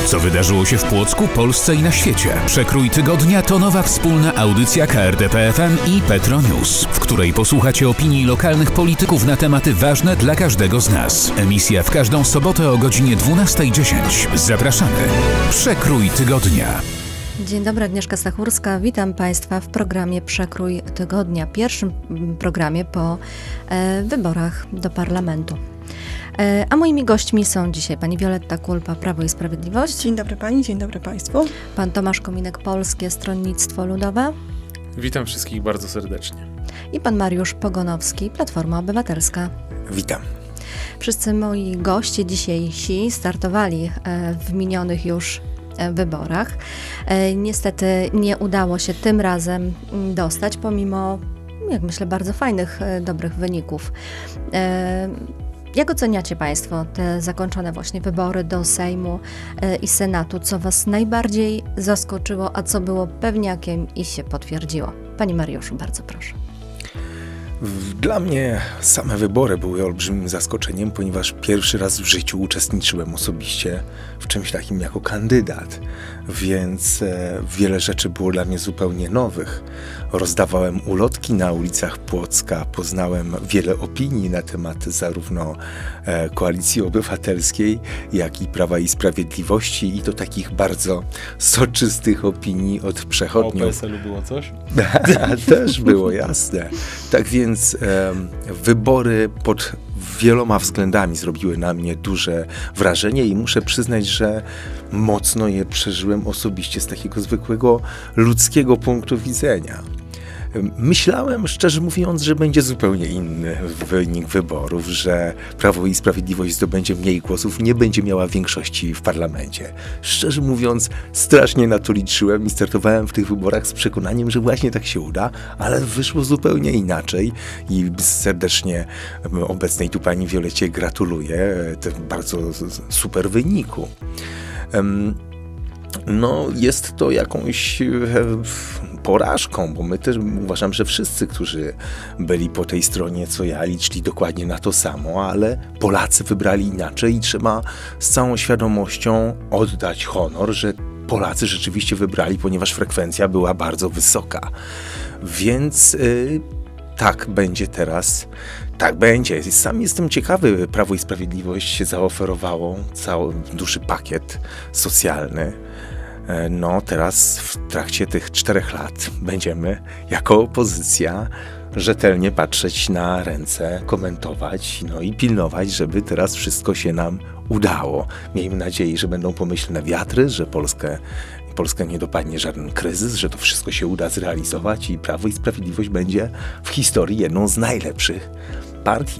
Co wydarzyło się w Płocku, Polsce i na świecie? Przekrój tygodnia to nowa wspólna audycja KRTP-FM i Petro News, w której posłuchacie opinii lokalnych polityków na tematy ważne dla każdego z nas. Emisja w każdą sobotę o godzinie 12:10. Zapraszamy. Przekrój tygodnia. Dzień dobry, Agnieszka Stachurska. Witam Państwa w programie Przekrój tygodnia, pierwszym programie po wyborach do parlamentu. A moimi gośćmi są dzisiaj pani Wioletta Kulpa, Prawo i Sprawiedliwość. Dzień dobry pani, dzień dobry państwu. Pan Tomasz Kominek, Polskie Stronnictwo Ludowe. Witam wszystkich bardzo serdecznie. I pan Mariusz Pogonowski, Platforma Obywatelska. Witam. Wszyscy moi goście dzisiejsi startowali w minionych już wyborach. Niestety nie udało się tym razem dostać, pomimo, jak myślę, bardzo fajnych, dobrych wyników. Jak oceniacie Państwo te zakończone właśnie wybory do Sejmu i Senatu? Co Was najbardziej zaskoczyło, a co było pewniakiem i się potwierdziło? Panie Mariuszu, bardzo proszę. Dla mnie same wybory były olbrzymim zaskoczeniem, ponieważ pierwszy raz w życiu uczestniczyłem osobiście w czymś takim jako kandydat, więc wiele rzeczy było dla mnie zupełnie nowych. Rozdawałem ulotki na ulicach Płocka, poznałem wiele opinii na temat zarówno Koalicji Obywatelskiej, jak i Prawa i Sprawiedliwości i to takich bardzo soczystych opinii od przechodniów. O PSL-u było coś? Też było, jasne. Tak więc wybory pod wieloma względami zrobiły na mnie duże wrażenie i muszę przyznać, że mocno je przeżyłem osobiście z takiego zwykłego ludzkiego punktu widzenia. Myślałem, szczerze mówiąc, że będzie zupełnie inny wynik wyborów, że Prawo i Sprawiedliwość zdobędzie mniej głosów, nie będzie miała większości w parlamencie. Szczerze mówiąc, strasznie na to liczyłem i startowałem w tych wyborach z przekonaniem, że właśnie tak się uda, ale wyszło zupełnie inaczej i serdecznie obecnej tu pani Wiolecie gratuluję tego bardzo super wyniku. No, jest to jakąś porażką, bo my też uważam, że wszyscy, którzy byli po tej stronie co ja, liczyli dokładnie na to samo, ale Polacy wybrali inaczej i trzeba z całą świadomością oddać honor, że Polacy rzeczywiście wybrali, ponieważ frekwencja była bardzo wysoka. Więc tak będzie teraz. Tak będzie. Sam jestem ciekawy, Prawo i Sprawiedliwość zaoferowało cały duży pakiet socjalny. No teraz w trakcie tych 4 lat będziemy jako opozycja rzetelnie patrzeć na ręce, komentować, no i pilnować, żeby teraz wszystko się nam udało. Miejmy nadzieję, że będą pomyślne wiatry, że Polskę nie dopadnie żaden kryzys, że to wszystko się uda zrealizować i Prawo i Sprawiedliwość będzie w historii jedną z najlepszych partii.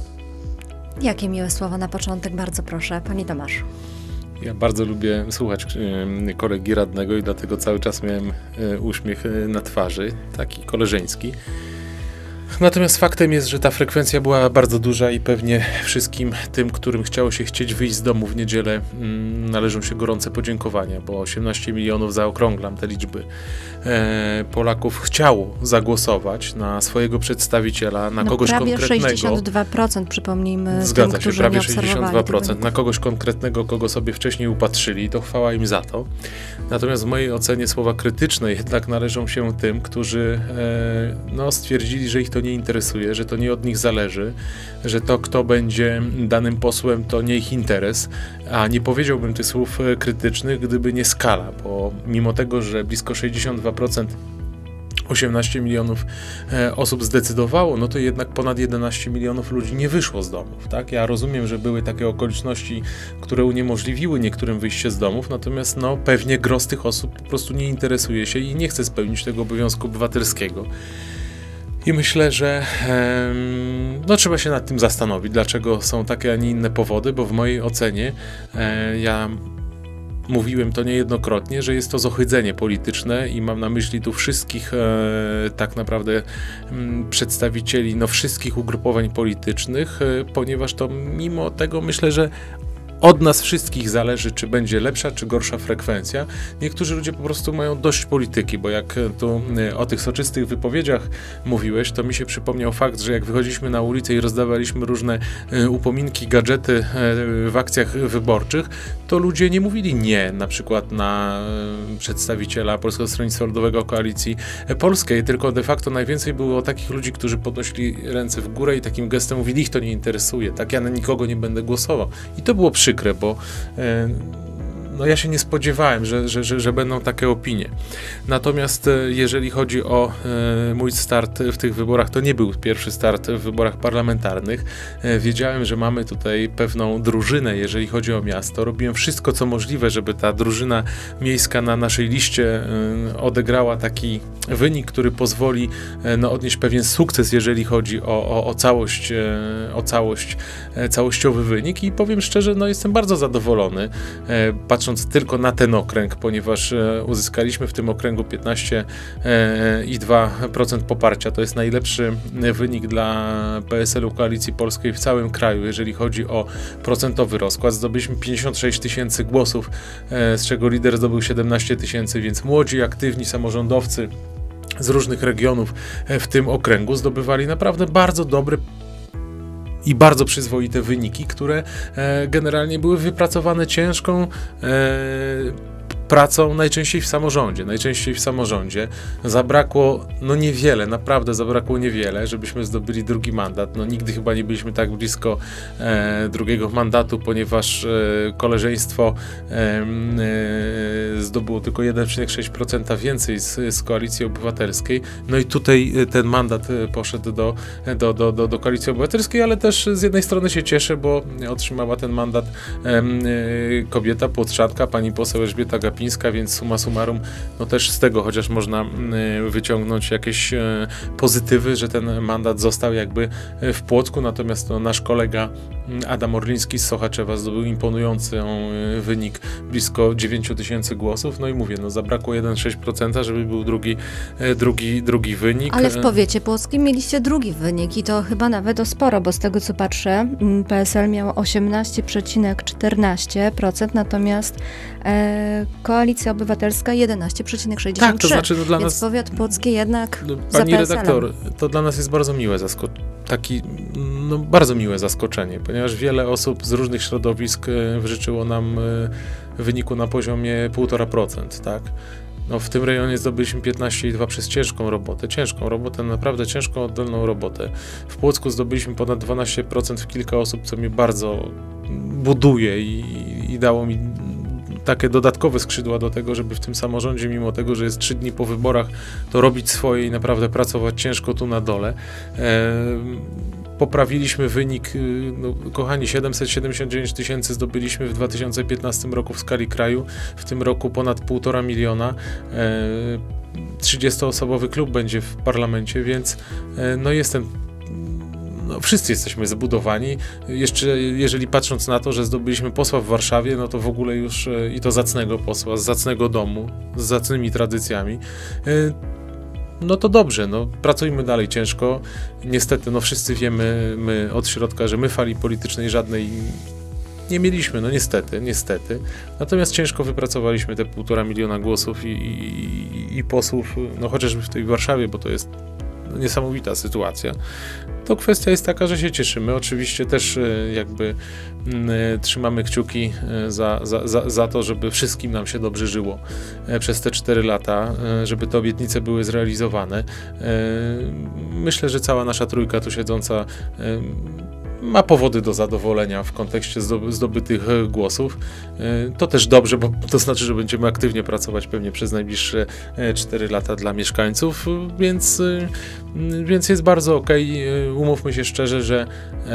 Jakie miłe słowa na początek, bardzo proszę. Panie Tomaszu. Ja bardzo lubię słuchać kolegi radnego i dlatego cały czas miałem uśmiech na twarzy, taki koleżeński. Natomiast faktem jest, że ta frekwencja była bardzo duża i pewnie wszystkim tym, którym chciało się wyjść z domu w niedzielę, należą się gorące podziękowania, bo 18 milionów, zaokrąglam te liczby, Polaków chciało zagłosować na swojego przedstawiciela, na kogoś konkretnego. Prawie 62%, przypomnijmy. Zgadza tym, się, prawie nie 62%, na kogoś konkretnego, kogo sobie wcześniej upatrzyli, to chwała im za to. Natomiast w mojej ocenie słowa krytyczne jednak należą się tym, którzy stwierdzili, że ich to nie interesuje, że to nie od nich zależy, że to, kto będzie danym posłem, to nie ich interes, a nie powiedziałbym tych słów krytycznych, gdyby nie skala, bo mimo tego, że blisko 62% 18 milionów osób zdecydowało, no to jednak ponad 11 milionów ludzi nie wyszło z domów, tak? Ja rozumiem, że były takie okoliczności, które uniemożliwiły niektórym wyjście z domów, natomiast pewnie gros tych osób po prostu nie interesuje się i nie chce spełnić tego obowiązku obywatelskiego. I myślę, że trzeba się nad tym zastanowić, dlaczego są takie, a nie inne powody, bo w mojej ocenie ja mówiłem to niejednokrotnie, że jest to zohydzenie polityczne i mam na myśli tu wszystkich tak naprawdę przedstawicieli wszystkich ugrupowań politycznych, ponieważ to mimo tego myślę, że od nas wszystkich zależy, czy będzie lepsza, czy gorsza frekwencja. Niektórzy ludzie po prostu mają dość polityki, bo jak tu o tych soczystych wypowiedziach mówiłeś, to mi się przypomniał fakt, że jak wychodziliśmy na ulicę i rozdawaliśmy różne upominki, gadżety w akcjach wyborczych, to ludzie nie mówili nie, na przykład na przedstawiciela Polskiego Stronnictwa Ludowego, Koalicji Polskiej, tylko de facto najwięcej było takich ludzi, którzy podnosili ręce w górę i takim gestem mówili, ich to nie interesuje, tak, ja na nikogo nie będę głosował. I to było przykre, bo no ja się nie spodziewałem, że będą takie opinie. Natomiast jeżeli chodzi o mój start w tych wyborach, to nie był pierwszy start w wyborach parlamentarnych. Wiedziałem, że mamy tutaj pewną drużynę, jeżeli chodzi o miasto. Robiłem wszystko, co możliwe, żeby ta drużyna miejska na naszej liście odegrała taki wynik, który pozwoli odnieść pewien sukces, jeżeli chodzi o całościowy wynik. I powiem szczerze, jestem bardzo zadowolony, patrząc tylko na ten okręg, ponieważ uzyskaliśmy w tym okręgu 15,2% poparcia. To jest najlepszy wynik dla PSL-u Koalicji Polskiej w całym kraju, jeżeli chodzi o procentowy rozkład. Zdobyliśmy 56 tysięcy głosów, z czego lider zdobył 17 tysięcy, więc młodzi, aktywni samorządowcy z różnych regionów w tym okręgu zdobywali naprawdę bardzo dobre i bardzo przyzwoite wyniki, które generalnie były wypracowane ciężką pracą, najczęściej w samorządzie. Zabrakło niewiele, naprawdę zabrakło niewiele, żebyśmy zdobyli drugi mandat. Nigdy chyba nie byliśmy tak blisko drugiego mandatu, ponieważ koleżeństwo zdobyło tylko 1,6% więcej z Koalicji Obywatelskiej. I tutaj ten mandat poszedł do Koalicji Obywatelskiej, ale też z jednej strony się cieszę, bo otrzymała ten mandat kobieta, płotrzanka, pani poseł Elżbieta Gapińska, więc summa summarum, też z tego chociaż można wyciągnąć jakieś pozytywy, że ten mandat został jakby w Płocku, natomiast nasz kolega Adam Orliński z Sochaczewa zdobył imponujący wynik, blisko 9 tysięcy głosów, i mówię, zabrakło 1,6%, żeby był drugi wynik. Ale w powiecie płockim mieliście drugi wynik i to chyba nawet o sporo, bo z tego co patrzę, PSL miało 18,14%, natomiast Koalicja Obywatelska 11,63%. Tak, to znaczy dla nas... powiat płocki jednak Pani redaktor, to dla nas jest bardzo miłe bardzo miłe zaskoczenie, ponieważ wiele osób z różnych środowisk wyżyczyło nam wyniku na poziomie 1,5%, tak? W tym rejonie zdobyliśmy 15,2 przez ciężką robotę, naprawdę ciężką, oddolną robotę. W Płocku zdobyliśmy ponad 12% w kilka osób, co mnie bardzo buduje i dało mi takie dodatkowe skrzydła do tego, żeby w tym samorządzie, mimo tego, że jest 3 dni po wyborach, to robić swoje i naprawdę pracować ciężko tu na dole. Poprawiliśmy wynik, kochani, 779 tysięcy zdobyliśmy w 2015 roku w skali kraju, w tym roku ponad 1,5 miliona. 30-osobowy klub będzie w parlamencie, więc wszyscy jesteśmy zbudowani. Jeszcze jeżeli patrząc na to, że zdobyliśmy posła w Warszawie, to w ogóle już i to zacnego posła, z zacnego domu, z zacnymi tradycjami, to dobrze, pracujmy dalej ciężko. Niestety, wszyscy wiemy my od środka, że my fali politycznej żadnej nie mieliśmy, niestety. Natomiast ciężko wypracowaliśmy te 1,5 miliona głosów i posłów, chociażby w tej Warszawie, bo to jest niesamowita sytuacja. To kwestia jest taka, że się cieszymy. Oczywiście też jakby trzymamy kciuki za to, żeby wszystkim nam się dobrze żyło przez te 4 lata, żeby te obietnice były zrealizowane. Myślę, że cała nasza trójka tu siedząca ma powody do zadowolenia w kontekście zdobytych głosów. To też dobrze, bo to znaczy, że będziemy aktywnie pracować pewnie przez najbliższe 4 lata dla mieszkańców, więc jest bardzo okej. Umówmy się szczerze, że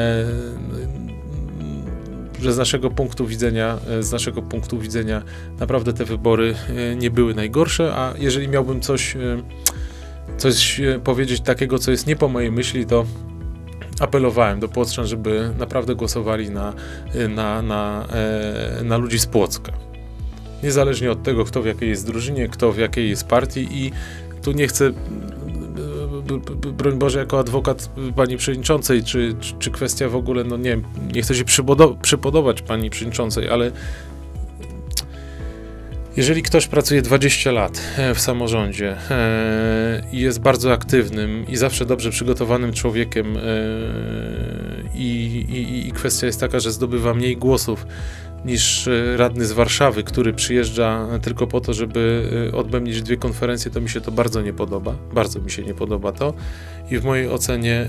z naszego punktu widzenia naprawdę te wybory nie były najgorsze, a jeżeli miałbym coś powiedzieć takiego, co jest nie po mojej myśli, to apelowałem do płockczan, żeby naprawdę głosowali na ludzi z Płocka. Niezależnie od tego, kto w jakiej jest drużynie, kto w jakiej jest partii, i tu nie chcę broń Boże, jako adwokat pani przewodniczącej, czy kwestia w ogóle, no nie wiem, nie chcę się przypodobać pani przewodniczącej, ale jeżeli ktoś pracuje 20 lat w samorządzie i jest bardzo aktywnym i zawsze dobrze przygotowanym człowiekiem i kwestia jest taka, że zdobywa mniej głosów niż radny z Warszawy, który przyjeżdża tylko po to, żeby odbębnić 2 konferencje, to mi się to bardzo nie podoba. Bardzo mi się nie podoba to. I w mojej ocenie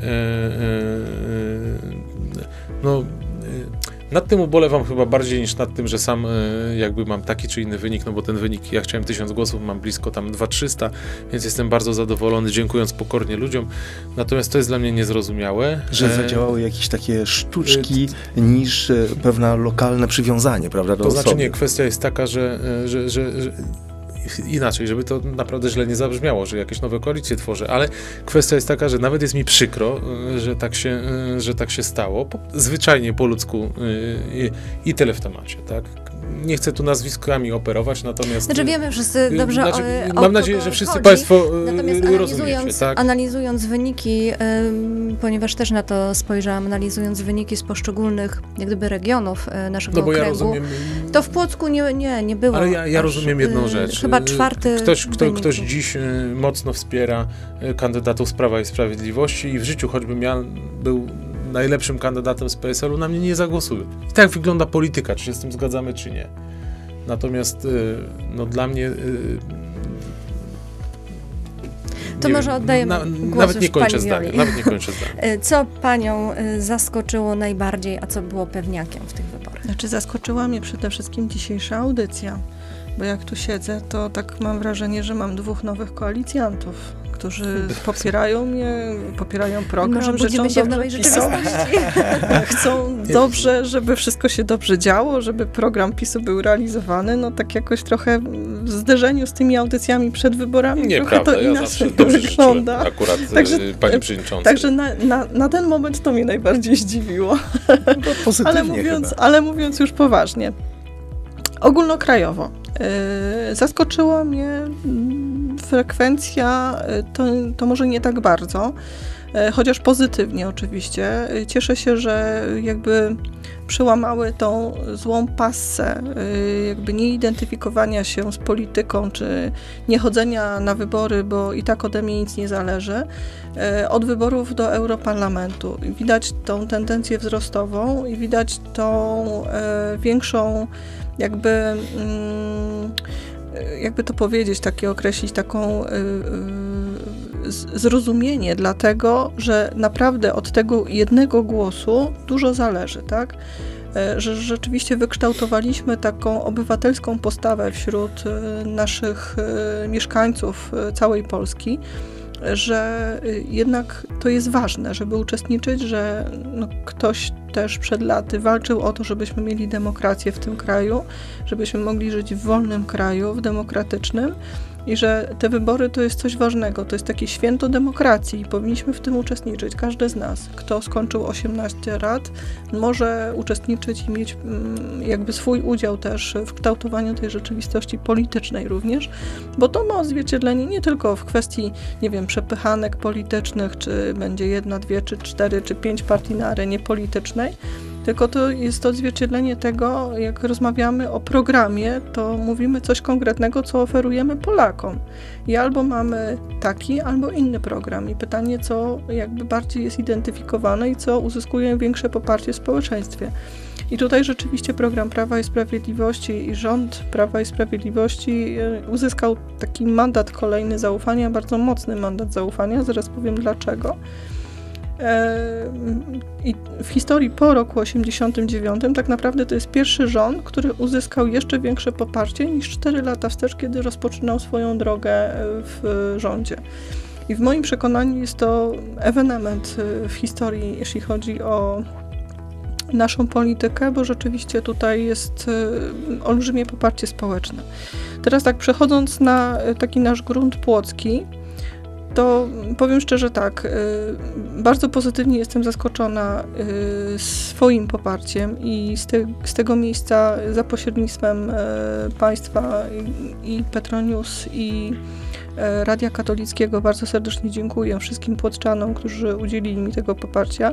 nad tym ubolewam chyba bardziej niż nad tym, że sam jakby mam taki czy inny wynik, no bo ten wynik, ja chciałem 1000 głosów, mam blisko tam 2300, więc jestem bardzo zadowolony, dziękując pokornie ludziom. Natomiast to jest dla mnie niezrozumiałe. Że zadziałały jakieś takie sztuczki niż pewne lokalne przywiązanie, prawda, do osoby. To znaczy nie, kwestia jest taka, że inaczej, żeby to naprawdę źle nie zabrzmiało, że jakieś nowe koalicje tworzę, ale kwestia jest taka, że nawet jest mi przykro, że tak się stało, zwyczajnie po ludzku i tyle w temacie, tak? Nie chcę tu nazwiskami operować, natomiast... Znaczy wiemy wszyscy dobrze mam nadzieję, że wszyscy Państwo rozumiecie, tak? Analizując wyniki, ponieważ też na to spojrzałam, analizując wyniki z poszczególnych jak gdyby regionów naszego okręgu, ja rozumiem, to w Płocku nie było. Ale ja rozumiem jedną rzecz. Chyba 4. Ktoś dziś mocno wspiera kandydatów z Prawa i Sprawiedliwości i w życiu, choćbym ja był najlepszym kandydatem z PSL-u, na mnie nie zagłosuje. I tak wygląda polityka, czy się z tym zgadzamy, czy nie. Natomiast no dla mnie... To może oddajemy głos nawet nie kończę zdania. Co panią zaskoczyło najbardziej, a co było pewniakiem w tych wyborach? Znaczy zaskoczyła mnie przede wszystkim dzisiejsza audycja, bo jak tu siedzę, to tak mam wrażenie, że mam 2 nowych koalicjantów, którzy popierają mnie, popierają program, może budzimy się w nowej rzeczywistości. Chcą dobrze, żeby wszystko się dobrze działo, żeby program PiS-u był realizowany, no tak jakoś trochę w zderzeniu z tymi audycjami przed wyborami Nieprawda, trochę to inaczej wygląda. Akurat pani przewodniczącej. Także na ten moment to mnie najbardziej zdziwiło. Ale mówiąc już poważnie, ogólnokrajowo zaskoczyła mnie frekwencja, to może nie tak bardzo, chociaż pozytywnie oczywiście. Cieszę się, że jakby przełamały tą złą passę, jakby nie identyfikowania się z polityką, czy nie chodzenia na wybory, bo i tak ode mnie nic nie zależy, od wyborów do Europarlamentu. Widać tą tendencję wzrostową i widać tą większą jakby to powiedzieć, określić taką zrozumienie, dlatego, że naprawdę od tego jednego głosu dużo zależy, tak? Że rzeczywiście wykształtowaliśmy taką obywatelską postawę wśród naszych mieszkańców całej Polski, że jednak to jest ważne, żeby uczestniczyć, że ktoś też przed laty walczył o to, żebyśmy mieli demokrację w tym kraju, żebyśmy mogli żyć w wolnym kraju, w demokratycznym i że te wybory to jest coś ważnego, to jest takie święto demokracji i powinniśmy w tym uczestniczyć, każdy z nas. Kto skończył 18 lat, może uczestniczyć i mieć jakby swój udział też w kształtowaniu tej rzeczywistości politycznej również, bo to ma odzwierciedlenie nie tylko w kwestii, nie wiem, przepychanek politycznych, czy będzie 1, 2, czy 4, czy 5 partii na arenie politycznej, tylko to jest odzwierciedlenie tego, jak rozmawiamy o programie, to mówimy coś konkretnego, co oferujemy Polakom. I albo mamy taki, albo inny program. I pytanie, co jakby bardziej jest identyfikowane i co uzyskuje większe poparcie w społeczeństwie. I tutaj rzeczywiście program Prawa i Sprawiedliwości i rząd Prawa i Sprawiedliwości uzyskał taki mandat kolejny zaufania, bardzo mocny mandat zaufania, zaraz powiem dlaczego. I w historii po roku 89 tak naprawdę to jest pierwszy rząd, który uzyskał jeszcze większe poparcie niż 4 lata wstecz, kiedy rozpoczynał swoją drogę w rządzie. I w moim przekonaniu jest to ewenement w historii, jeśli chodzi o naszą politykę, bo rzeczywiście tutaj jest olbrzymie poparcie społeczne. Teraz tak przechodząc na taki nasz grunt płocki, to powiem szczerze tak, bardzo pozytywnie jestem zaskoczona swoim poparciem i z tego miejsca za pośrednictwem Państwa i Petronews i Radia Katolickiego bardzo serdecznie dziękuję wszystkim płoczanom, którzy udzielili mi tego poparcia.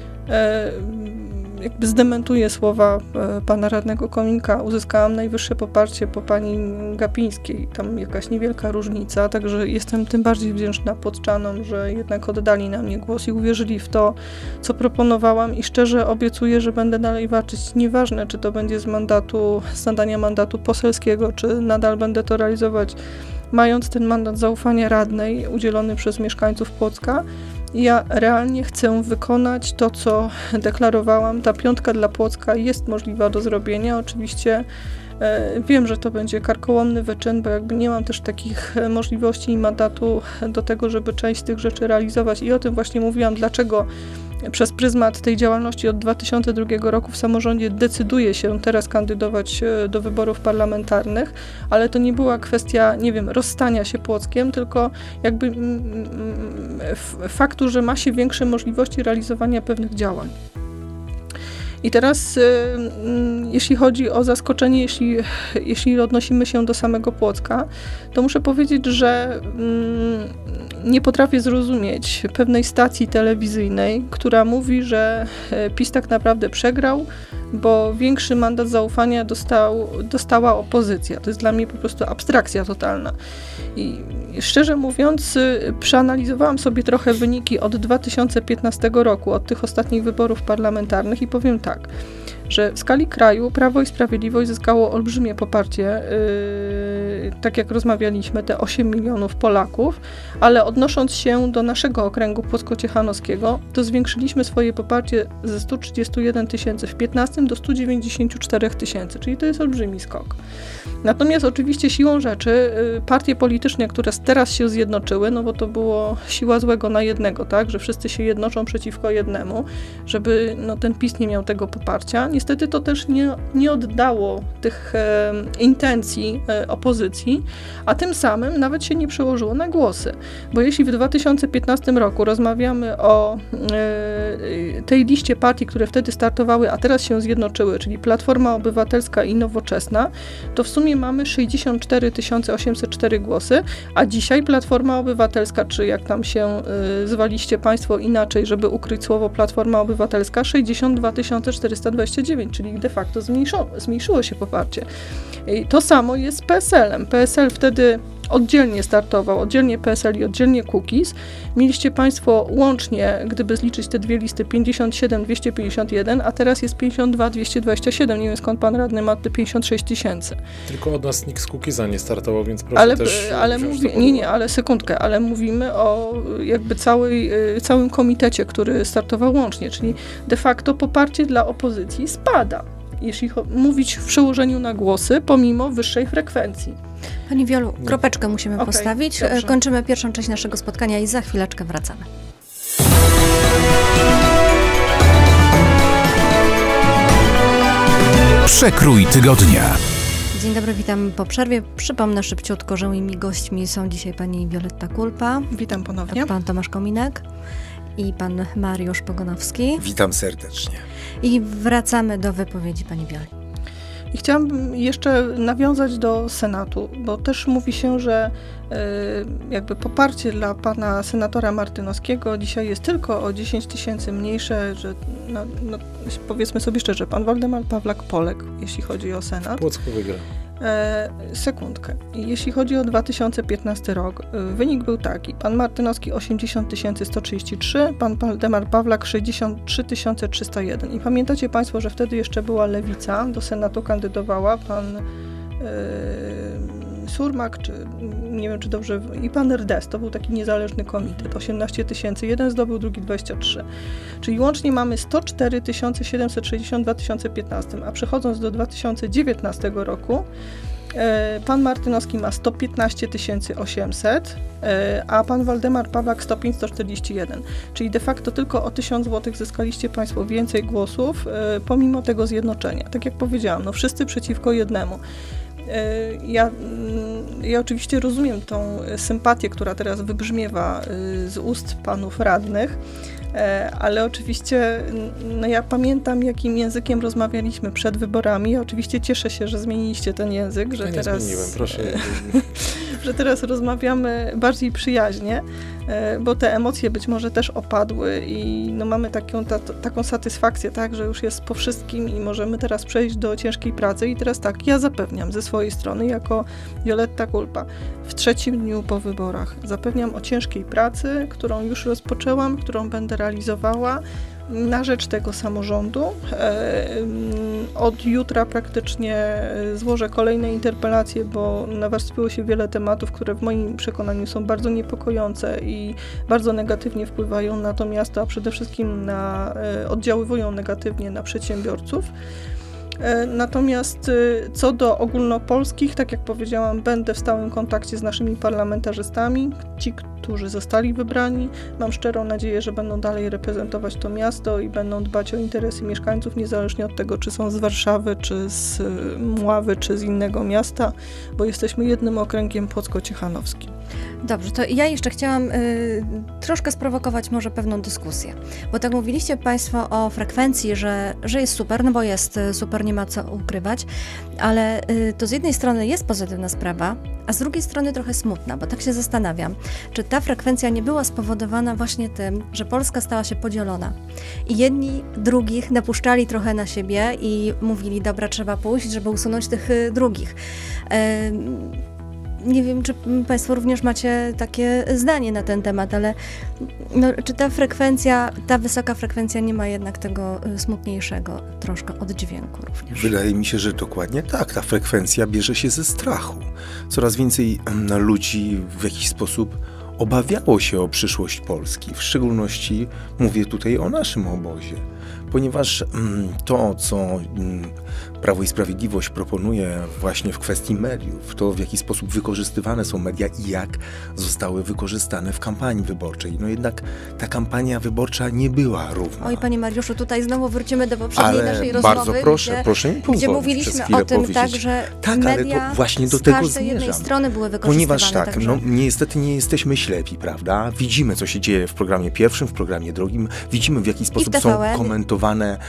Jakby zdementuję słowa pana radnego Kominka. Uzyskałam najwyższe poparcie po pani Gapińskiej. Tam jakaś niewielka różnica, także jestem tym bardziej wdzięczna płoczanom, że jednak oddali na mnie głos i uwierzyli w to, co proponowałam, i szczerze obiecuję, że będę dalej walczyć. Nieważne, czy to będzie z nadania mandatu poselskiego, czy nadal będę to realizować, mając ten mandat zaufania radnej udzielony przez mieszkańców Płocka. Ja realnie chcę wykonać to, co deklarowałam. Ta 5 dla Płocka jest możliwa do zrobienia. Oczywiście wiem, że to będzie karkołomny wyczyn, bo jakby nie mam też takich możliwości i mandatu do tego, żeby część z tych rzeczy realizować. I o tym właśnie mówiłam, dlaczego przez pryzmat tej działalności od 2002 roku w samorządzie decyduję się teraz kandydować do wyborów parlamentarnych, ale to nie była kwestia, nie wiem, rozstania się Płockiem, tylko jakby faktu, że ma się większe możliwości realizowania pewnych działań. I teraz, jeśli chodzi o zaskoczenie, jeśli odnosimy się do samego Płocka, to muszę powiedzieć, że nie potrafię zrozumieć pewnej stacji telewizyjnej, która mówi, że PiS tak naprawdę przegrał, bo większy mandat zaufania dostała opozycja. To jest dla mnie po prostu abstrakcja totalna. I szczerze mówiąc, przeanalizowałam sobie trochę wyniki od 2015 roku, od tych ostatnich wyborów parlamentarnych, i powiem tak, że w skali kraju Prawo i Sprawiedliwość zyskało olbrzymie poparcie, tak jak rozmawialiśmy, te 8 milionów Polaków, ale odnosząc się do naszego okręgu płocko-ciechanowskiego, to zwiększyliśmy swoje poparcie ze 131 tysięcy w 15 do 194 tysięcy, czyli to jest olbrzymi skok. Natomiast oczywiście siłą rzeczy partie polityczne, które teraz się zjednoczyły, no bo to było siła złego na jednego, tak, że wszyscy się jednoczą przeciwko jednemu, żeby ten PiS nie miał tego poparcia. Niestety to też nie oddało tych intencji opozycji, a tym samym nawet się nie przełożyło na głosy. Bo jeśli w 2015 roku rozmawiamy o tej liście partii, które wtedy startowały, a teraz się zjednoczyły, czyli Platforma Obywatelska i Nowoczesna, to w sumie mamy 64 804 głosy, a dzisiaj Platforma Obywatelska, czy jak tam się zwaliście Państwo inaczej, żeby ukryć słowo Platforma Obywatelska, 62 429, czyli de facto zmniejszyło się poparcie. I to samo jest z PSL-em. PSL wtedy oddzielnie startował, oddzielnie PSL i oddzielnie Kukiz. Mieliście Państwo łącznie, gdyby zliczyć te dwie listy, 57 251, a teraz jest 52 227. Nie wiem, skąd pan radny ma te 56 tysięcy. Tylko od nas nikt z Kukiza nie startował, więc proszę też... Ale sekundkę, ale mówimy o jakby całym komitecie, który startował łącznie, czyli de facto poparcie dla opozycji spada, jeśli mówić w przełożeniu na głosy, pomimo wyższej frekwencji. Pani Wiolu, kropeczkę musimy postawić. Dobrze. Kończymy pierwszą część naszego spotkania i za chwileczkę wracamy. Przekrój tygodnia. Dzień dobry, witam po przerwie. Przypomnę szybciutko, że moimi gośćmi są dzisiaj pani Wioletta Kulpa. Witam ponownie. Pan Tomasz Kominek i pan Mariusz Pogonowski. Witam serdecznie. I wracamy do wypowiedzi pani Wioli. I chciałabym jeszcze nawiązać do Senatu, bo też mówi się, że jakby poparcie dla pana senatora Martynowskiego dzisiaj jest tylko o 10 tysięcy mniejsze, że powiedzmy sobie szczerze, pan Waldemar Pawlak poległ, jeśli chodzi o Senat. Płocko wygra. Sekundkę. Jeśli chodzi o 2015 rok, wynik był taki. Pan Martynowski 80 133, pan Waldemar Pawlak 63 301. I pamiętacie Państwo, że wtedy jeszcze była Lewica, do Senatu kandydowała pan Surmak, czy nie wiem, czy dobrze, i pan RDS, to był taki niezależny komitet, 18 tysięcy, jeden zdobył, drugi 23. Czyli łącznie mamy 104 760 w 2015, a przechodząc do 2019 roku, pan Martynowski ma 115 800, a pan Waldemar Pawlak 105 141. Czyli de facto tylko o 1000 zł zyskaliście Państwo więcej głosów, pomimo tego zjednoczenia. Tak jak powiedziałam, wszyscy przeciwko jednemu. Ja oczywiście rozumiem tą sympatię, która teraz wybrzmiewa z ust panów radnych, ale oczywiście ja pamiętam, jakim językiem rozmawialiśmy przed wyborami. Ja oczywiście cieszę się, że zmieniliście ten język, że teraz zmieniłem, proszę. że teraz rozmawiamy bardziej przyjaźnie, bo te emocje być może też opadły i mamy taką satysfakcję, tak, że już jest po wszystkim i możemy teraz przejść do ciężkiej pracy. I teraz tak, ja zapewniam ze swojej strony, jako Violetta Kulpa, w 3. dniu po wyborach zapewniam o ciężkiej pracy, którą już rozpoczęłam, którą będę realizowała na rzecz tego samorządu. Od jutra praktycznie złożę kolejne interpelacje, bo nawarstwiło się wiele tematów, które w moim przekonaniu są bardzo niepokojące i bardzo negatywnie wpływają na to miasto, a przede wszystkim oddziaływują negatywnie na przedsiębiorców. Natomiast co do ogólnopolskich, tak jak powiedziałam, będę w stałym kontakcie z naszymi parlamentarzystami, ci, którzy zostali wybrani. Mam szczerą nadzieję, że będą dalej reprezentować to miasto i będą dbać o interesy mieszkańców, niezależnie od tego, czy są z Warszawy, czy z Mławy, czy z innego miasta, bo jesteśmy jednym okręgiem płocko-ciechanowskim. Dobrze, to ja jeszcze chciałam troszkę sprowokować może pewną dyskusję, bo tak mówiliście Państwo o frekwencji, że jest super, no bo jest super, nie ma co ukrywać, ale to z jednej strony jest pozytywna sprawa, a z drugiej strony trochę smutna, bo tak się zastanawiam, czy ta frekwencja nie była spowodowana właśnie tym, że Polska stała się podzielona i jedni drugich napuszczali trochę na siebie i mówili, dobra, trzeba pójść, żeby usunąć tych drugich. Nie wiem, czy Państwo również macie takie zdanie na ten temat, ale czy ta wysoka frekwencja nie ma jednak tego smutniejszego troszkę oddźwięku również? Wydaje mi się, że dokładnie tak. Ta frekwencja bierze się ze strachu. Coraz więcej ludzi w jakiś sposób obawiało się o przyszłość Polski. W szczególności mówię tutaj o naszym obozie. Ponieważ to, co Prawo i Sprawiedliwość proponuje właśnie w kwestii mediów, to w jaki sposób wykorzystywane są media i jak zostały wykorzystane w kampanii wyborczej. No jednak ta kampania wyborcza nie była równa. Oj, Panie Mariuszu, tutaj znowu wrócimy do poprzedniej naszej rozmowy, bardzo proszę mi pozwolić, gdzie mówiliśmy o tym, tak, że media ale to właśnie do z tego każdej jednej strony były wykorzystywane. Ponieważ tak, także... niestety nie jesteśmy ślepi, prawda? Widzimy, co się dzieje w programie pierwszym, w programie drugim, widzimy, w jaki sposób są komentowane,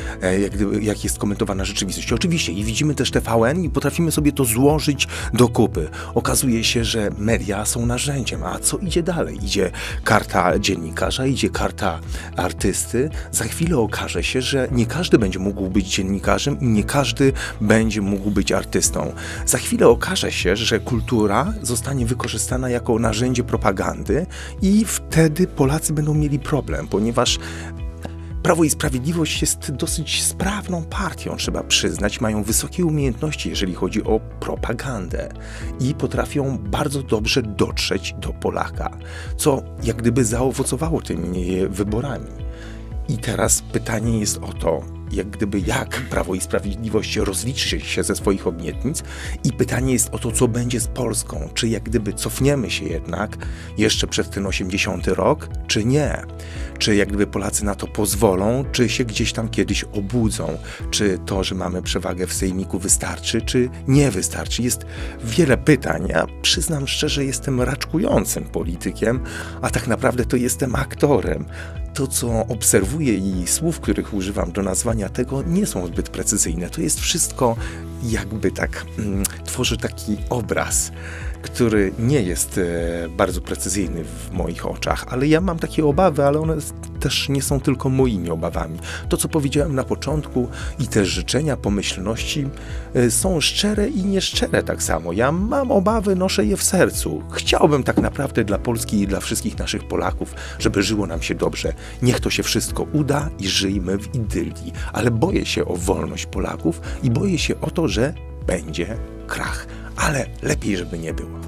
jak jest komentowana rzeczywistość. Oczywiście i widzimy też TVN i potrafimy sobie to złożyć do kupy. Okazuje się, że media są narzędziem, a co idzie dalej? Idzie karta dziennikarza, idzie karta artysty. Za chwilę okaże się, że nie każdy będzie mógł być dziennikarzem i nie każdy będzie mógł być artystą. Za chwilę okaże się, że kultura zostanie wykorzystana jako narzędzie propagandy i wtedy Polacy będą mieli problem, ponieważ Prawo i Sprawiedliwość jest dosyć sprawną partią, trzeba przyznać. Mają wysokie umiejętności, jeżeli chodzi o propagandę i potrafią bardzo dobrze dotrzeć do Polaka, co jak gdyby zaowocowało tymi wyborami. I teraz pytanie jest o to, jak Prawo i Sprawiedliwość rozliczy się ze swoich obietnic i pytanie jest o to, co będzie z Polską. Czy jak gdyby cofniemy się jednak jeszcze przed ten 80 rok, czy nie? Czy jak gdyby Polacy na to pozwolą, czy się gdzieś tam kiedyś obudzą? Czy to, że mamy przewagę w sejmiku wystarczy, czy nie wystarczy? Jest wiele pytań. Ja przyznam szczerze, jestem raczkującym politykiem, a tak naprawdę to jestem aktorem. To, co obserwuję i słów, których używam do nazwania tego, nie są zbyt precyzyjne. To jest wszystko jakby tak, tworzy taki obraz, który nie jest bardzo precyzyjny w moich oczach, ale ja mam takie obawy, ale one też nie są tylko moimi obawami. To, co powiedziałem na początku i te życzenia, pomyślności są szczere i nieszczere tak samo. Ja mam obawy, noszę je w sercu. Chciałbym tak naprawdę dla Polski i dla wszystkich naszych Polaków, żeby żyło nam się dobrze. Niech to się wszystko uda i żyjmy w idylii, ale boję się o wolność Polaków i boję się o to, że będzie krach. Ale lepiej, żeby nie było.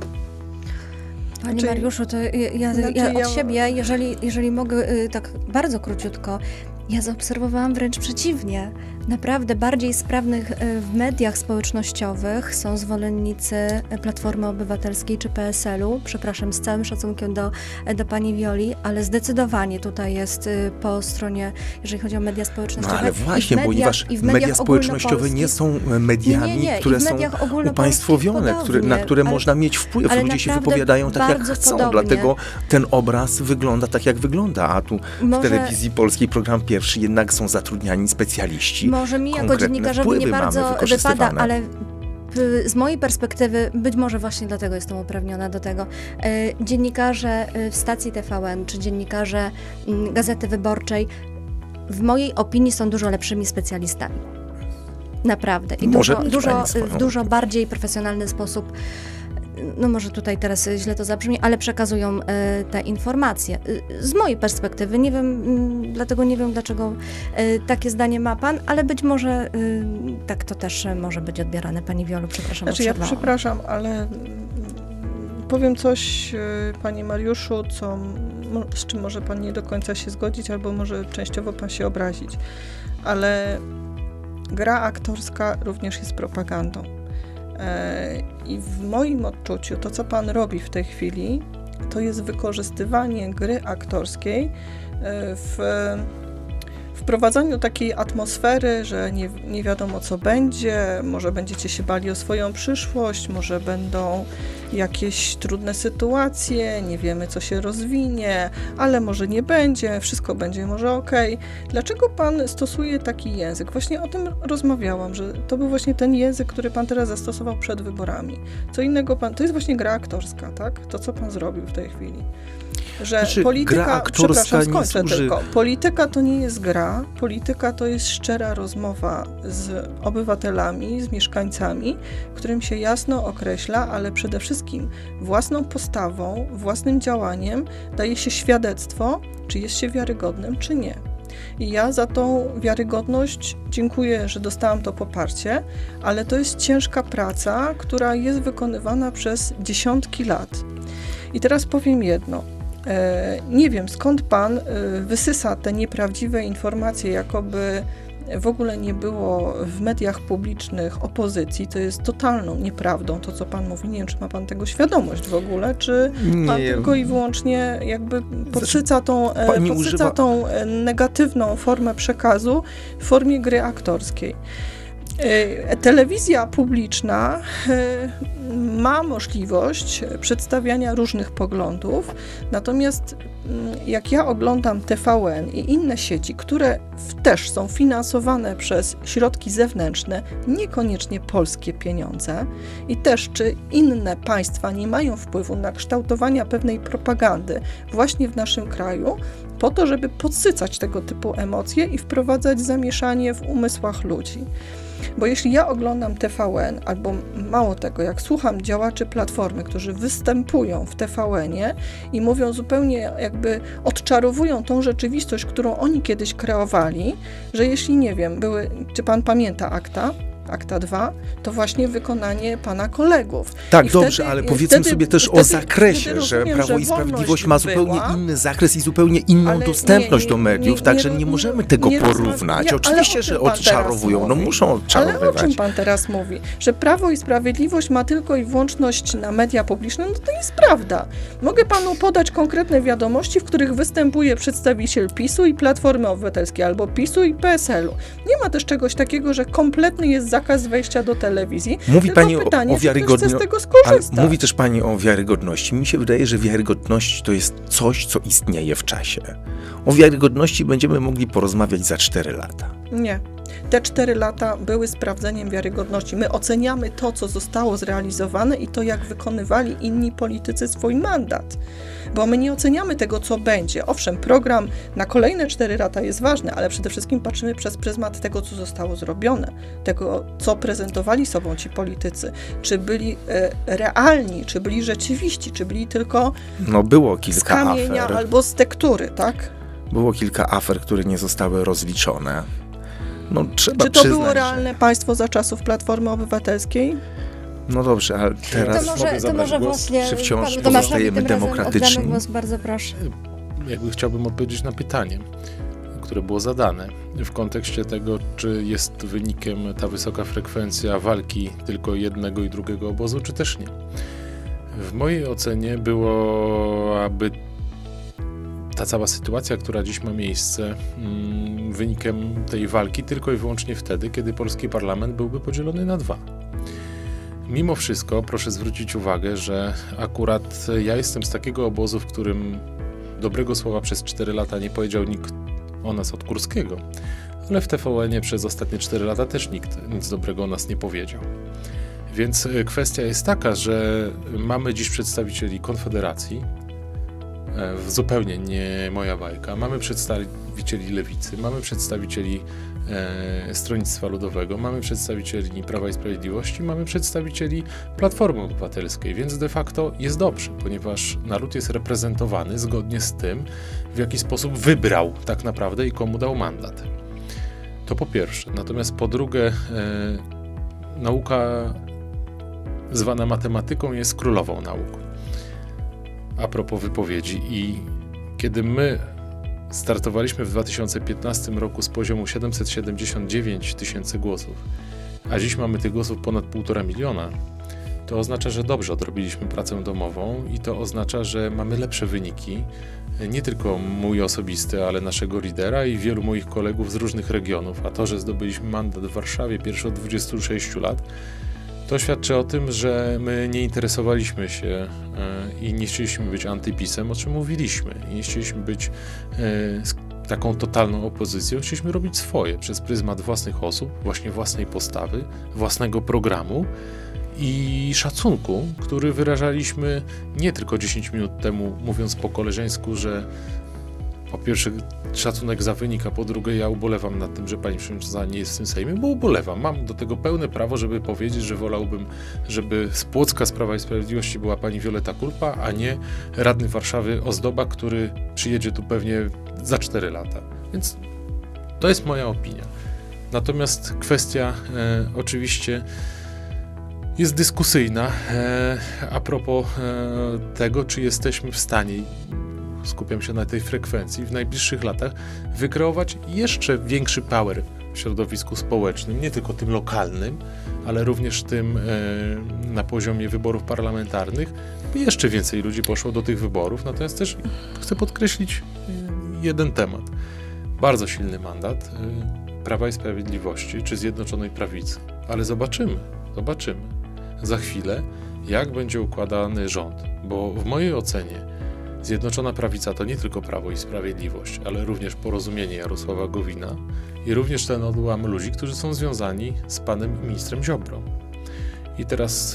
Panie Mariuszu, to ja od siebie, jeżeli mogę tak bardzo króciutko, ja zaobserwowałam wręcz przeciwnie. Naprawdę bardziej sprawnych w mediach społecznościowych są zwolennicy Platformy Obywatelskiej czy PSL-u. Przepraszam, z całym szacunkiem do pani Wioli, ale zdecydowanie tutaj jest po stronie, jeżeli chodzi o media społecznościowe. No ale właśnie, ponieważ media społecznościowe nie są mediami, które są upaństwowione, na które można mieć wpływ. Ludzie się wypowiadają tak, jak chcą, dlatego ten obraz wygląda tak, jak wygląda, a tu w telewizji polskiej program pierwszy jednak są zatrudniani specjaliści. Może mi jako dziennikarzowi nie bardzo wypada, ale z mojej perspektywy, być może właśnie dlatego jestem uprawniona do tego, dziennikarze w stacji TVN, czy dziennikarze Gazety Wyborczej, w mojej opinii są dużo lepszymi specjalistami. Naprawdę. I w dużo bardziej profesjonalny sposób, no może tutaj teraz źle to zabrzmi, ale przekazują te informacje. Z mojej perspektywy, nie wiem, dlatego nie wiem, dlaczego takie zdanie ma pan, ale być może tak to też może być odbierane. Pani Wiolu, przepraszam, ja przepraszam, ale powiem coś, panie Mariuszu, z czym może pan nie do końca się zgodzić, albo może częściowo pan się obrazić, ale gra aktorska również jest propagandą. I w moim odczuciu to, co pan robi w tej chwili, to jest wykorzystywanie gry aktorskiej w wprowadzaniu takiej atmosfery, że nie wiadomo, co będzie, może będziecie się bali o swoją przyszłość, może będą jakieś trudne sytuacje, nie wiemy, co się rozwinie, ale może nie będzie, wszystko będzie może okej. Dlaczego pan stosuje taki język? Właśnie o tym rozmawiałam, że to był właśnie ten język, który pan teraz zastosował przed wyborami. Co innego to jest właśnie gra aktorska, tak? To, co pan zrobił w tej chwili. Że polityka, przepraszam, skończę tylko. Polityka to nie jest gra, polityka to jest szczera rozmowa z obywatelami, z mieszkańcami, którym się jasno określa, ale przede wszystkim własną postawą, własnym działaniem daje się świadectwo, czy jest się wiarygodnym, czy nie. I ja za tą wiarygodność dziękuję, że dostałam to poparcie, ale to jest ciężka praca, która jest wykonywana przez dziesiątki lat. I teraz powiem jedno. Nie wiem, skąd pan wysysa te nieprawdziwe informacje, jakoby w ogóle nie było w mediach publicznych opozycji. To jest totalną nieprawdą, to co pan mówi. Nie wiem, czy ma pan tego świadomość w ogóle, czy pan tylko i wyłącznie jakby podsyca tą negatywną formę przekazu w formie gry aktorskiej. Telewizja publiczna ma możliwość przedstawiania różnych poglądów, natomiast jak ja oglądam TVN i inne sieci, które też są finansowane przez środki zewnętrzne, niekoniecznie polskie pieniądze, i też czy inne państwa nie mają wpływu na kształtowanie pewnej propagandy właśnie w naszym kraju, po to, żeby podsycać tego typu emocje i wprowadzać zamieszanie w umysłach ludzi. Bo jeśli ja oglądam TVN, albo mało tego, jak słucham działaczy Platformy, którzy występują w TVN-ie i mówią zupełnie jakby odczarowują tą rzeczywistość, którą oni kiedyś kreowali, że jeśli, nie wiem, czy pan pamięta Akta 2, to właśnie wykonanie pana kolegów. Tak, dobrze, ale powiedzmy sobie też o zakresie, że Prawo i Sprawiedliwość ma zupełnie inny zakres i zupełnie inną dostępność do mediów, także nie możemy tego porównać. Oczywiście, że odczarowują, no muszą odczarowywać. Ale o czym pan teraz mówi? Że Prawo i Sprawiedliwość ma tylko i wyłączność na media publiczne? No to jest prawda. Mogę panu podać konkretne wiadomości, w których występuje przedstawiciel PiS-u i Platformy Obywatelskiej, albo PiS-u i PSL-u. Nie ma też czegoś takiego, że kompletny jest zakaz wejścia do telewizji. Mówi pani o wiarygodności. Ale mówi też pani o wiarygodności. Mi się wydaje, że wiarygodność to jest coś, co istnieje w czasie. O wiarygodności będziemy mogli porozmawiać za 4 lata. Nie. Te 4 lata były sprawdzeniem wiarygodności. My oceniamy to, co zostało zrealizowane i to, jak wykonywali inni politycy swój mandat. Bo my nie oceniamy tego, co będzie. Owszem, program na kolejne 4 lata jest ważny, ale przede wszystkim patrzymy przez pryzmat tego, co zostało zrobione, tego, co prezentowali sobą ci politycy. Czy byli realni, czy byli rzeczywiści, czy byli tylko było kilka z kamienia afer. Albo z tektury, tak? Było kilka afer, które nie zostały rozliczone. Czy to było realne państwo za czasów Platformy Obywatelskiej? No dobrze, ale teraz to może właśnie czy wciąż pozostajemy demokratyczni? Głos, bardzo proszę. Chciałbym odpowiedzieć na pytanie, które było zadane w kontekście tego, czy jest wynikiem ta wysoka frekwencja walki tylko jednego i drugiego obozu, czy też nie. W mojej ocenie byłaby ta cała sytuacja, która dziś ma miejsce, wynikiem tej walki tylko i wyłącznie wtedy, kiedy polski parlament byłby podzielony na dwa. Mimo wszystko proszę zwrócić uwagę, że akurat ja jestem z takiego obozu, w którym dobrego słowa przez 4 lata nie powiedział nikt o nas od Kurskiego, ale w TVN-ie przez ostatnie 4 lata też nikt nic dobrego o nas nie powiedział. Więc kwestia jest taka, że mamy dziś przedstawicieli Konfederacji, zupełnie nie moja bajka, mamy przedstawicieli Lewicy, mamy przedstawicieli Stronnictwa Ludowego, mamy przedstawicieli Prawa i Sprawiedliwości, mamy przedstawicieli Platformy Obywatelskiej, więc de facto jest dobrze, ponieważ naród jest reprezentowany zgodnie z tym, w jaki sposób wybrał tak naprawdę i komu dał mandat. To po pierwsze. Natomiast po drugie, nauka zwana matematyką jest królową nauk. A propos wypowiedzi, i kiedy my startowaliśmy w 2015 roku z poziomu 779 000 głosów, a dziś mamy tych głosów ponad 1,5 miliona, to oznacza, że dobrze odrobiliśmy pracę domową i to oznacza, że mamy lepsze wyniki, nie tylko mój osobisty, ale naszego lidera i wielu moich kolegów z różnych regionów, a to, że zdobyliśmy mandat w Warszawie pierwszy od 26 lat, to świadczy o tym, że my nie interesowaliśmy się i nie chcieliśmy być antypisem, o czym mówiliśmy. I nie chcieliśmy być taką totalną opozycją. Chcieliśmy robić swoje przez pryzmat własnych osób, właśnie własnej postawy, własnego programu i szacunku, który wyrażaliśmy nie tylko 10 minut temu, mówiąc po koleżeńsku, że po pierwsze szacunek za wynik, a po drugie ja ubolewam nad tym, że pani przewodnicząca nie jest w tym Sejmie, bo ubolewam. Mam do tego pełne prawo, żeby powiedzieć, że wolałbym, żeby z Płocka z Prawa i Sprawiedliwości była pani Wioleta Kulpa, a nie radny Warszawy Ozdoba, który przyjedzie tu pewnie za 4 lata. Więc to jest moja opinia. Natomiast kwestia oczywiście jest dyskusyjna a propos tego, czy jesteśmy w stanie, skupiam się na tej frekwencji, w najbliższych latach wykreować jeszcze większy power w środowisku społecznym, nie tylko tym lokalnym, ale również tym na poziomie wyborów parlamentarnych, by jeszcze więcej ludzi poszło do tych wyborów. Natomiast też chcę podkreślić jeden temat. Bardzo silny mandat Prawa i Sprawiedliwości, czy Zjednoczonej Prawicy. Ale zobaczymy za chwilę, jak będzie układany rząd, bo w mojej ocenie Zjednoczona Prawica to nie tylko Prawo i Sprawiedliwość, ale również Porozumienie Jarosława Gowina i również ten odłam ludzi, którzy są związani z panem ministrem Ziobrą. I teraz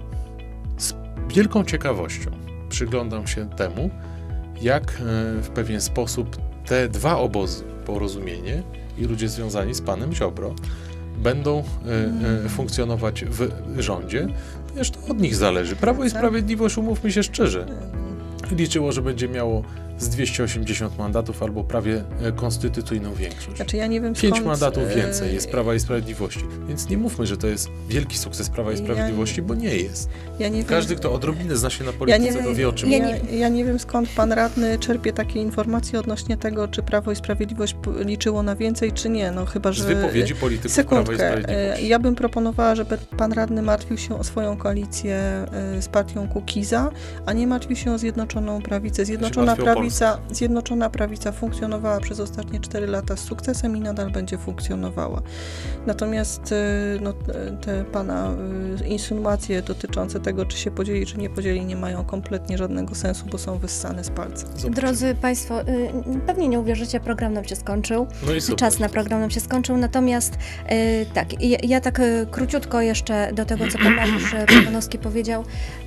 z wielką ciekawością przyglądam się temu, jak w pewien sposób te dwa obozy, Porozumienie i ludzie związani z panem Ziobro, będą funkcjonować w rządzie, ponieważ to od nich zależy. Prawo i Sprawiedliwość, umówmy się szczerze, liczyło, że będzie miało z 280 mandatów albo prawie konstytucyjną większość. Znaczy, ja nie wiem, 5 mandatów więcej jest Prawa i Sprawiedliwości. Więc nie mówmy, że to jest wielki sukces Prawa i Sprawiedliwości, bo nie jest. Każdy, kto odrobinę zna się na polityce, to wie, o czym mówi. Ja nie wiem, skąd pan radny czerpie takie informacje odnośnie tego, czy Prawo i Sprawiedliwość liczyło na więcej, czy nie. No chyba, że... Z wypowiedzi polityków Prawa i Sprawiedliwości. Ja bym proponowała, żeby pan radny martwił się o swoją koalicję z partią Kukiza, a nie martwił się o Zjednoczoną Prawicę. Zjednoczona Prawica funkcjonowała przez ostatnie 4 lata z sukcesem i nadal będzie funkcjonowała. Natomiast te pana insynuacje dotyczące tego, czy się podzieli, czy nie podzieli, nie mają kompletnie żadnego sensu, bo są wyssane z palca. Drodzy Państwo, pewnie nie uwierzycie, program nam się skończył. No i super. Czas na program nam się skończył, natomiast tak, ja tak króciutko jeszcze do tego, co pan Mariusz Papanowski powiedział.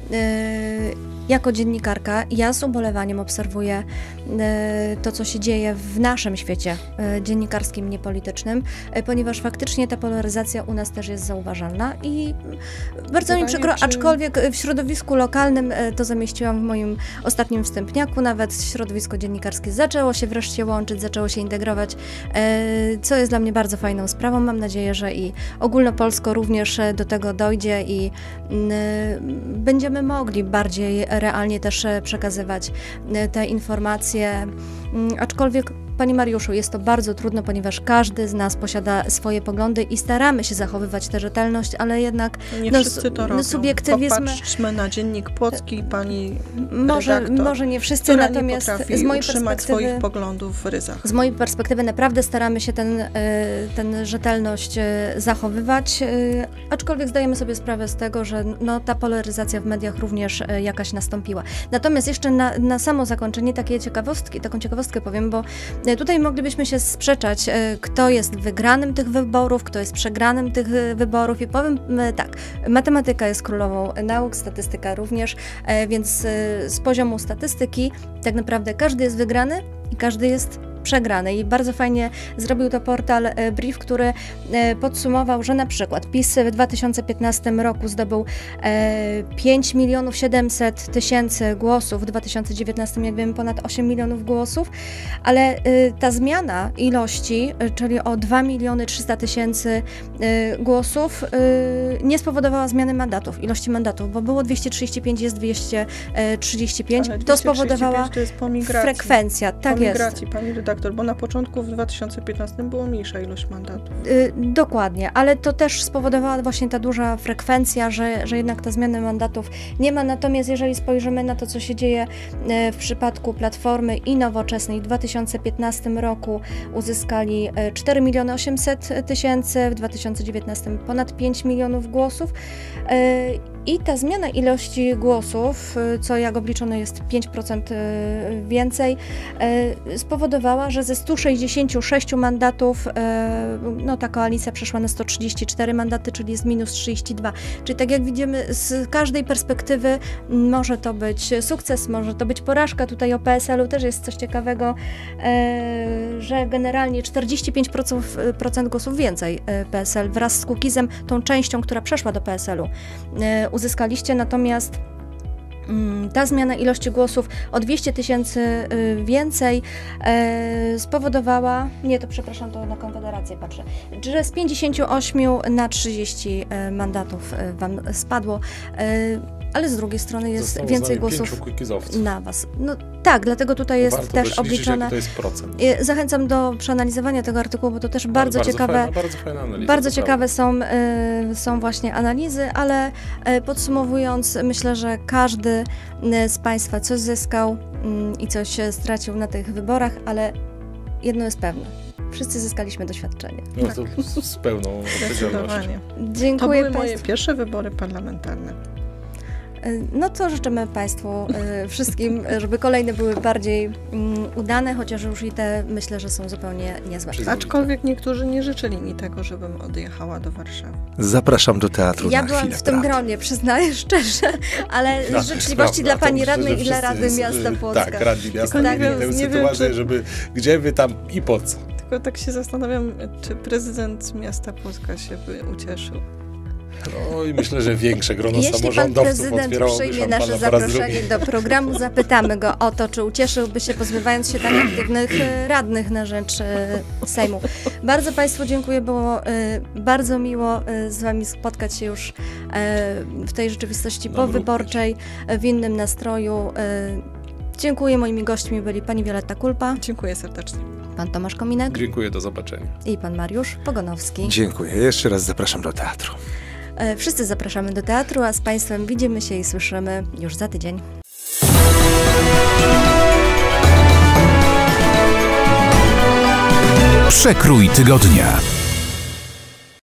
Jako dziennikarka ja z ubolewaniem obserwuję to, co się dzieje w naszym świecie dziennikarskim, niepolitycznym, ponieważ faktycznie ta polaryzacja u nas też jest zauważalna i bardzo mi przykro, aczkolwiek w środowisku lokalnym to zamieściłam w moim ostatnim wstępniaku, nawet środowisko dziennikarskie zaczęło się wreszcie łączyć, zaczęło się integrować, co jest dla mnie bardzo fajną sprawą. Mam nadzieję, że i ogólnopolsko również do tego dojdzie i będziemy mogli bardziej realnie też przekazywać te informacje, aczkolwiek Panie Mariuszu, jest to bardzo trudno, ponieważ każdy z nas posiada swoje poglądy i staramy się zachowywać tę rzetelność, ale jednak nie wszyscy to robią. Subiektywizm... Popatrzmy na Dziennik Płocki, pani może nie wszyscy, natomiast z mojej perspektywy swoich poglądów w ryzach. Z mojej perspektywy naprawdę staramy się tę rzetelność zachowywać, aczkolwiek zdajemy sobie sprawę z tego, że no, ta polaryzacja w mediach również jakaś nastąpiła. Natomiast jeszcze na samo zakończenie taką ciekawostkę powiem, bo tutaj moglibyśmy się sprzeczać, kto jest wygranym tych wyborów, kto jest przegranym tych wyborów i powiem tak, matematyka jest królową nauk, statystyka również, więc z poziomu statystyki tak naprawdę każdy jest wygrany i każdy jest przegrany. I bardzo fajnie zrobił to portal Brief, który podsumował, że na przykład PiS w 2015 roku zdobył 5 700 000 głosów, w 2019 jak wiemy ponad 8 milionów głosów, ale ta zmiana ilości, czyli o 2 300 000 głosów, nie spowodowała zmiany mandatów, ilości mandatów, bo było 235, jest 235. Ale to spowodowała to jest frekwencja. Tak jest. Pani redaktor, bo na początku w 2015 było mniejsza ilość mandatów. Dokładnie, ale to też spowodowała właśnie ta duża frekwencja, że jednak ta zmiana mandatów nie ma. Natomiast jeżeli spojrzymy na to, co się dzieje w przypadku Platformy i Nowoczesnej, w 2015 roku uzyskali 4 800 000, w 2019 ponad 5 milionów głosów. I ta zmiana ilości głosów, co jak obliczone jest 5% więcej, spowodowała, że ze 166 mandatów no, ta koalicja przeszła na 134 mandaty, czyli jest minus 32. Czyli tak jak widzimy, z każdej perspektywy może to być sukces, może to być porażka. Tutaj o PSL-u też jest coś ciekawego, że generalnie 45% głosów więcej PSL wraz z Kukizem, tą częścią, która przeszła do PSL-u, uzyskaliście, natomiast ta zmiana ilości głosów o 200 000 więcej spowodowała, to na Konfederację patrzę, że z 58 na 30 mandatów wam spadło, ale z drugiej strony jest więcej głosów na was. No tak, dlatego tutaj jest warto też obliczone. To jest procent. Zachęcam do przeanalizowania tego artykułu, bo to też bardzo ciekawe. Fajna analiza, bardzo ciekawe są właśnie analizy, ale podsumowując, myślę, że każdy z Państwa coś zyskał i coś stracił na tych wyborach, ale jedno jest pewne. Wszyscy zyskaliśmy doświadczenie. No to z pełną odpowiedzialnością. Dziękuję. To były moje pierwsze wybory parlamentarne. No to życzymy Państwu wszystkim, żeby kolejne były bardziej udane, chociaż już i te myślę, że są zupełnie niezłe. Aczkolwiek niektórzy nie życzyli mi tego, żebym odjechała do Warszawy. Zapraszam do teatru ja na byłam chwilę w tym gronie, przyznaję szczerze, ale z życzliwości dla Pani Radnej i dla Rady Miasta Płocka. Tak, Radni Miasta tak, tę sytuację, żeby gdzie wy tam i po co. Tylko tak się zastanawiam, czy prezydent miasta Płocka się by ucieszył. No i myślę, że większe grono jeśli samorządowców pan prezydent przyjmie nasze zaproszenie do programu, zapytamy go o to, czy ucieszyłby się, pozbywając się tak aktywnych radnych na rzecz Sejmu. Bardzo Państwu dziękuję, było bardzo miło z Wami spotkać się już w tej rzeczywistości powyborczej, w innym nastroju. Dziękuję. Moimi gośćmi byli Pani Wioletta Kulpa. Dziękuję serdecznie. Pan Tomasz Kominek. Dziękuję, do zobaczenia. I Pan Mariusz Pogonowski. Dziękuję. Jeszcze raz zapraszam do teatru. Wszyscy zapraszamy do teatru, a z Państwem widzimy się i słyszymy już za tydzień. Przekrój tygodnia.